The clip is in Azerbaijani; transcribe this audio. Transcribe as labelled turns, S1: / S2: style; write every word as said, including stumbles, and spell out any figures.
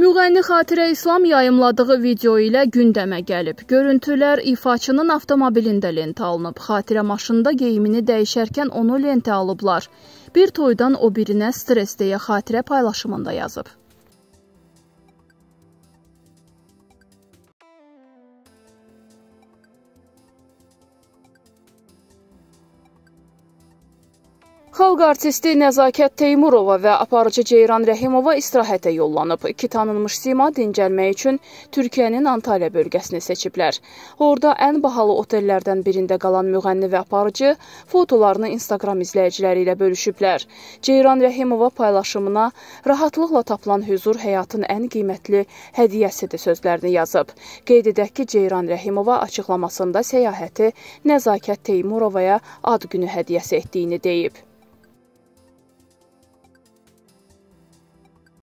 S1: Müğənni Xatirə İslam yayımladığı video ilə gündəmə gəlib. Görüntülər ifaçının avtomobilində lentə alınıb. Xatirə maşında geyimini dəyişərkən onu lentə alıblar. Bir toydan o birinə stres deyə Xatirə paylaşımında yazıb. Xalq artisti Nəzakət Teymurova və aparıcı Ceyran Rəhimova istirahətə yollanıb. İki tanınmış sima dincəlmək üçün Türkiyənin Antalya bölgəsini seçiblər. Orada ən bahalı otellərdən birində qalan müğənni və aparıcı fotolarını Instagram izləyiciləri ilə bölüşüblər. Ceyran Rəhimova paylaşımına rahatlıqla tapılan hüzur həyatın ən qiymətli hədiyyəsidir sözlərini yazıb. Qeyd edək ki, Ceyran Rəhimova açıqlamasında səyahəti Nəzakət Teymurovaya ad günü hədiyyəsi etdiyini deyib.